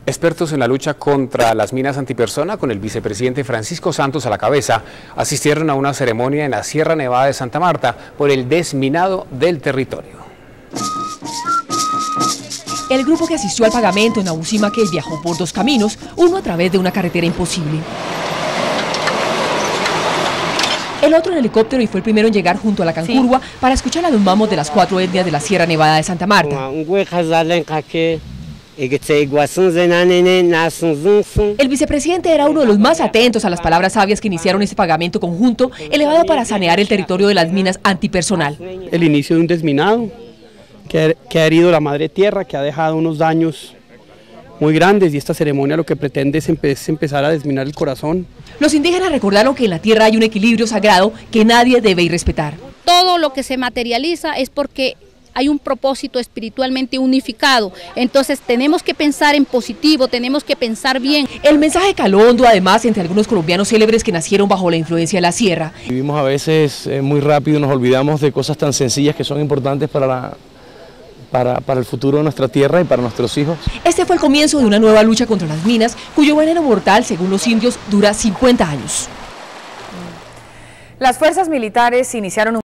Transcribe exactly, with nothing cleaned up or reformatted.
Expertos en la lucha contra las minas antipersona, con el vicepresidente Francisco Santos a la cabeza, asistieron a una ceremonia en la Sierra Nevada de Santa Marta por el desminado del territorio. El grupo que asistió al pagamento en Abusimaque viajó por dos caminos, uno a través de una carretera imposible. El otro en helicóptero, y fue el primero en llegar junto a la Cancurua sí. para escuchar a los mamos de las cuatro etnias de la Sierra Nevada de Santa Marta. El vicepresidente era uno de los más atentos a las palabras sabias que iniciaron este pagamento conjunto elevado para sanear el territorio de las minas antipersonal. El inicio de un desminado que, que ha herido la madre tierra, que ha dejado unos daños muy grandes, y esta ceremonia lo que pretende es, empe es empezar a desminar el corazón. Los indígenas recordaron que en la tierra hay un equilibrio sagrado que nadie debe irrespetar. Todo lo que se materializa es porque hay un propósito espiritualmente unificado, entonces tenemos que pensar en positivo, tenemos que pensar bien. El mensaje caló hondo además entre algunos colombianos célebres que nacieron bajo la influencia de la sierra. Vivimos a veces eh, muy rápido, nos olvidamos de cosas tan sencillas que son importantes para la... Para, para el futuro de nuestra tierra y para nuestros hijos. Este fue el comienzo de una nueva lucha contra las minas, cuyo veneno mortal, según los indios, dura cincuenta años. Las fuerzas militares iniciaron un